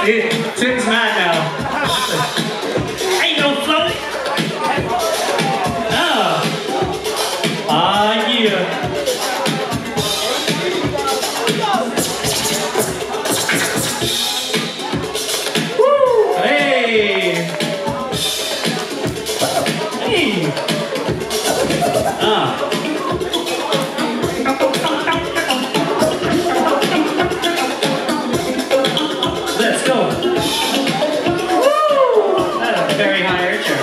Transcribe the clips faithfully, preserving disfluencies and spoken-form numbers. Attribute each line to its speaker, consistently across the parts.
Speaker 1: Dude, Tim's mad now. Ain't no floating. Oh. Ah, yeah. Woo! Hey. Hey. Ah. Let's go. Woo! That's a very high archer.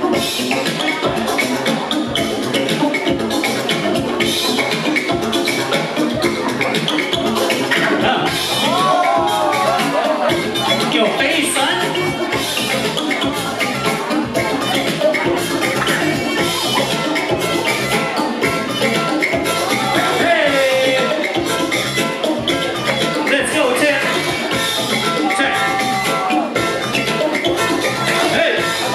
Speaker 1: Yo, face, son. Hey! Let's go, Tim. Check. Hey!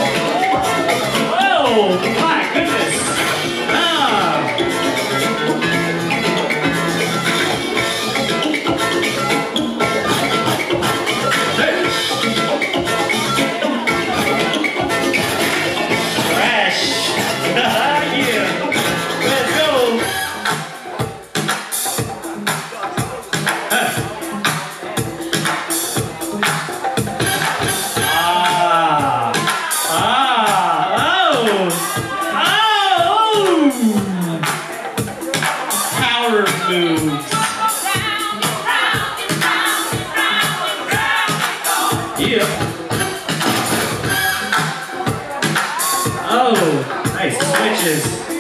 Speaker 1: Oh, my goodness. Ah. Crash! Yeah! Let's go! Huh. Ah! Ah! Oh! Oh! Power moves! Yeah! Oh, nice switches.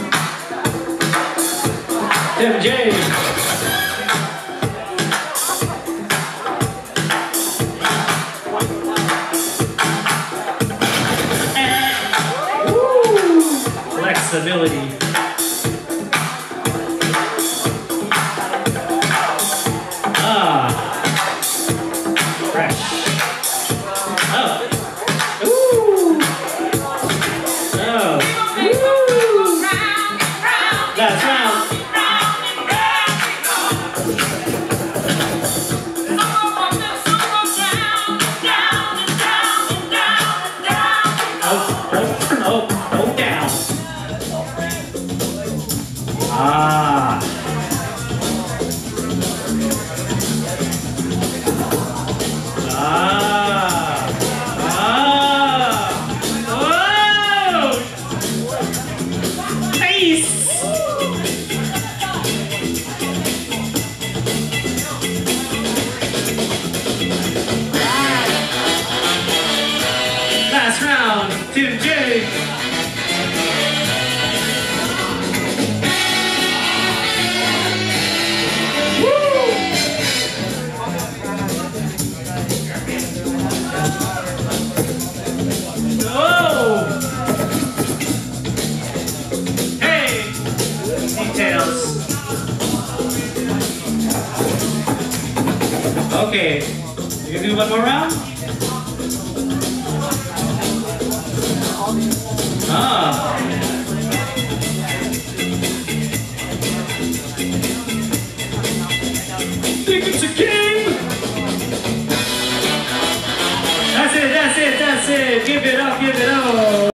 Speaker 1: Tim J. Woo! Flexibility. Ah. Fresh. Oh. Ooh. Oh. Last round. Oh, oh, oh, oh, down. Ah. Ah. Ah. Whoa! Nice! Last round, Tim J. Woo! Oh! Hey! Details. Okay, you can do one more round? Ah.